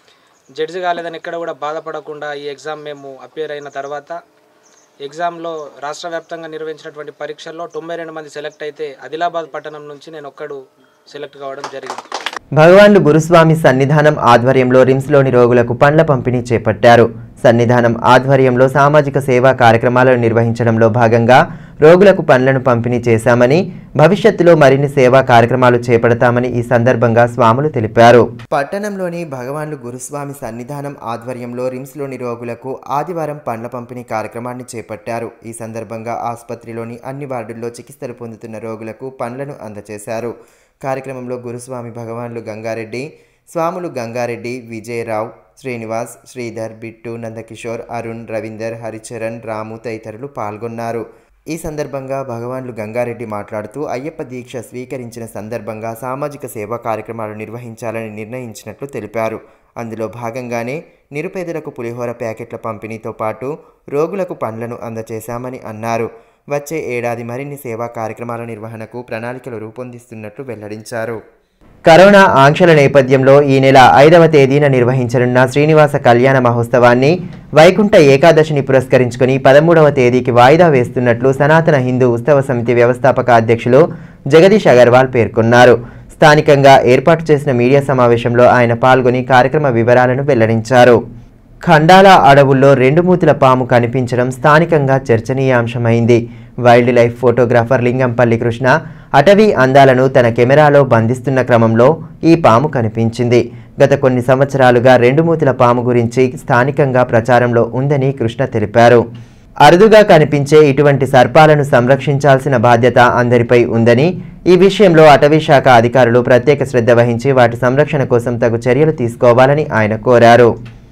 జడ్జి కాలేదని ఎక్కడ కూడా బాధపడకుండా ఈ ఎగ్జామ్ మేము అపియర్ అయిన తర్వాత ఎగ్జామ్లో రాష్ట్ర వ్యాప్తంగా నిర్వహించినటువంటి పరీక్షల్లో 92 మంది సెలెక్ట్ అయితే ఆదిలాబాద్ పట్టణం నుంచి నేను ఒక్కడు సెలెక్ట్ కావడం జరిగింది.
భగవాన్లు గురుస్వామి సన్నిధానం ఆధ్వర్యంలో రిమ్స్లోని రోగులకు పండ్ల పంపిణీ చేపట్టారు. సన్నిధానం ఆధ్వర్యంలో సామాజిక సేవా కార్యక్రమాలను నిర్వహించడంలో భాగంగా రోగులకు పండ్లను పంపిణీ చేశామని, భవిష్యత్తులో మరిన్ని సేవా కార్యక్రమాలు చేపడతామని ఈ సందర్భంగా స్వాములు తెలిపారు. పట్టణంలోని భగవాన్లు గురుస్వామి సన్నిధానం ఆధ్వర్యంలో రిమ్స్లోని రోగులకు ఆదివారం పండ్ల పంపిణీ కార్యక్రమాన్ని చేపట్టారు. ఈ సందర్భంగా ఆసుపత్రిలోని అన్ని వార్డుల్లో చికిత్సలు పొందుతున్న రోగులకు పండ్లను అందజేశారు. కార్యక్రమంలో గురుస్వామి భగవాన్లు గంగారెడ్డి, స్వాములు గంగారెడ్డి, విజయరావు, శ్రీనివాస్, శ్రీధర్, బిట్టు, నందకిషోర్, అరుణ్, రవీందర్, హరిచరణ్, రాము తదితరులు పాల్గొన్నారు. ఈ సందర్భంగా భగవాన్లు గంగారెడ్డి మాట్లాడుతూ అయ్యప్ప దీక్ష స్వీకరించిన సందర్భంగా సామాజిక సేవా కార్యక్రమాలు నిర్వహించాలని నిర్ణయించినట్లు తెలిపారు. అందులో భాగంగానే నిరుపేదలకు పులిహోర ప్యాకెట్ల పంపిణీతో పాటు రోగులకు పండ్లను అందజేశామని అన్నారు. వచ్చే ఏడాది మరిన్ని సేవా కార్యక్రమాల నిర్వహణకు ప్రణాళికలు రూపొందిస్తున్నట్లు వెల్లడించారు. కరోనా ఆంక్షల నేపథ్యంలో ఈ నెల 5వ తేదీన నిర్వహించనున్న శ్రీనివాస కళ్యాణ మహోత్సవాన్ని వైకుంఠ ఏకాదశిని పురస్కరించుకుని 13వ తేదీకి వాయిదా వేస్తున్నట్లు సనాతన హిందూ ఉత్సవ సమితి వ్యవస్థాపక అధ్యక్షులు జగదీష్ అగర్వాల్ పేర్కొన్నారు. స్థానికంగా ఏర్పాటు చేసిన మీడియా సమావేశంలో ఆయన పాల్గొని కార్యక్రమ వివరాలను వెల్లడించారు. ఖండాల అడవుల్లో 2 మూతుల పాము కనిపించడం స్థానికంగా చర్చనీయాంశమైంది. Wildlife photographer Lingampalli Krishna అటవీ అందాలను తన కెమెరాలో బంధిస్తున్న క్రమంలో ఈ పాము కనిపించింది. గత కొన్ని సంవత్సరాలుగా 2 మూతుల పాము గురించి స్థానికంగా ప్రచారంలో ఉందని కృష్ణ తెలిపారు. అరుదుగా కనిపించే ఇటువంటి సర్పాలను సంరక్షించాల్సిన బాధ్యత అందరిపై ఉందని, ఈ విషయంలో అటవీ శాఖ అధికారులు ప్రత్యేక శ్రద్ధ వహించి వాటి సంరక్షణ కోసం తగు చర్యలు తీసుకోవాలని ఆయన కోరారు.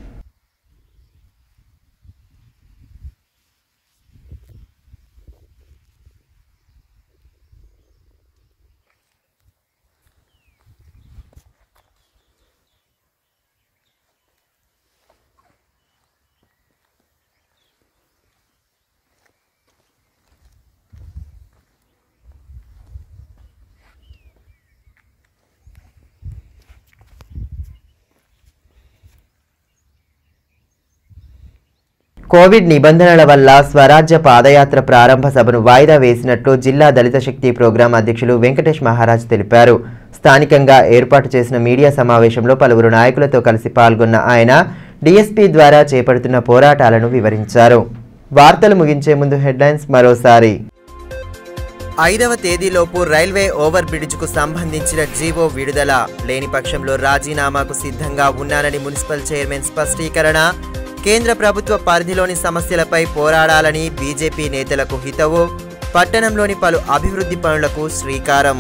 కోవిడ్ నిబంధనల వల్ల స్వరాజ్య పాదయాత్ర ప్రారంభ సభను వాయిదా వేసినట్లు జిల్లా దళిత శక్తి ప్రోగ్రాం అధ్యక్షులు వెంకటేష్ మహారాజ్ తెలిపారు. స్థానికంగా ఏర్పాటు చేసిన మీడియా సమావేశంలో పలువురు నాయకులతో కలిసి పాల్గొన్న ఆయన డీఎస్పీ ద్వారా చేపడుతున్న పోరాటాలను వివరించారు. వార్తలు ముగించే ముందు హెడ్లైన్స్ మరోసారి.
5వ తేదీలోపు రైల్వే ఓవర్ బ్రిడ్జ్కు సంబంధించిన జీవో విడుదల లేని పక్షంలో రాజీనామాకు సిద్ధంగా ఉన్నానని మున్సిపల్ చైర్మన్ స్పష్టీకరణ. కేంద్ర ప్రభుత్వ పరిధిలోని సమస్యలపై పోరాడాలని బీజేపీ నేతలకు హితవు. పట్టణంలోని పలు అభివృద్ధి పనులకు శ్రీకారం.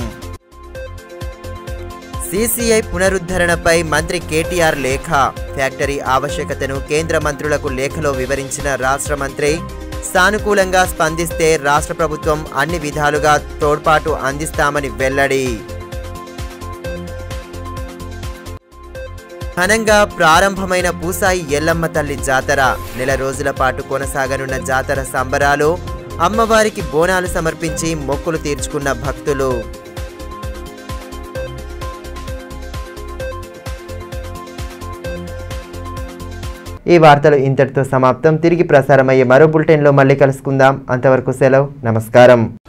సీసీఐ పునరుద్ధరణపై మంత్రి కేటీఆర్ లేఖ. ఫ్యాక్టరీ ఆవశ్యకతను కేంద్ర మంత్రులకు లేఖలో వివరించిన రాష్ట్ర మంత్రి. సానుకూలంగా స్పందిస్తే రాష్ట్ర ప్రభుత్వం అన్ని విధాలుగా తోడ్పాటు అందిస్తామని వెల్లడి. ఘనంగా ప్రారంభమైన పూసాయి ఎల్లమ్మ తల్లి జాతర. నెల రోజుల పాటు కొనసాగనున్న జాతర సంబరాలు. అమ్మవారికి బోనాలు సమర్పించి మొక్కులు తీర్చుకున్న భక్తులు.
ఈ వార్తలు ఇంతటితో సమాప్తం. తిరిగి ప్రసారమయ్యే మరో బులెటిన్లో మళ్ళీ కలుసుకుందాం. అంతవరకు సెలవు. నమస్కారం.